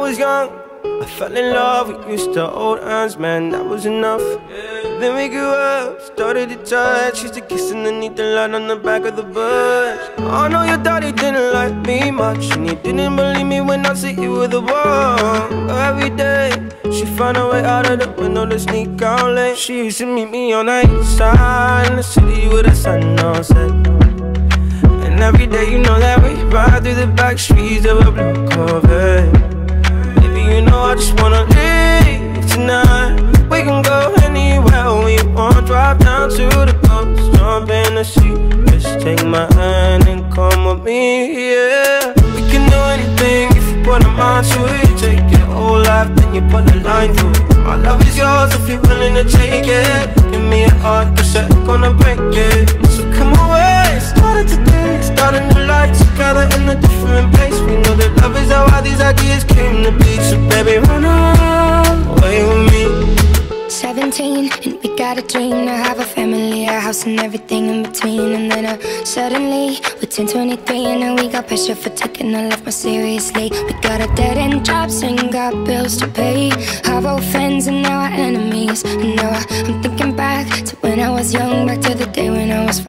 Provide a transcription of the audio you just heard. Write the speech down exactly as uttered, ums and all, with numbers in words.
was young, I fell in love. We used to hold hands, man, that was enough. Then we grew up, started to touch. Used to kiss underneath the light on the back of the bus. I know your daddy didn't like me much, and he didn't believe me when I said you were the one. Every day, she found a way out of the window to sneak out late. She used to meet me on the east side in the city with the sun on set. And every day, you know that we ride through the back streets of a blue Corvette. Baby, you know I just wanna leave tonight. We can go anywhere we want. Drive down to the coast, jump in the sea. Just take my hand and come with me, yeah. We can do anything if you put a mind to it. Take your whole life, then you put a line through it. My love is yours if you're willing to take it. Give me a heart, cause I'm gonna break it. So come away, started today. Starting a life together in a different place. We know that love is how all these ideas came to be. So baby, run away with me. Seventeen, and we got a dream to have a family, a house and everything in between. And then uh, suddenly, we're ten twenty-three, and now we got pressure for taking our life more seriously. We got a dead-end jobs and got bills to pay. Our old friends and now our enemies. And now I'm thinking back to when I was young, back to the day when I was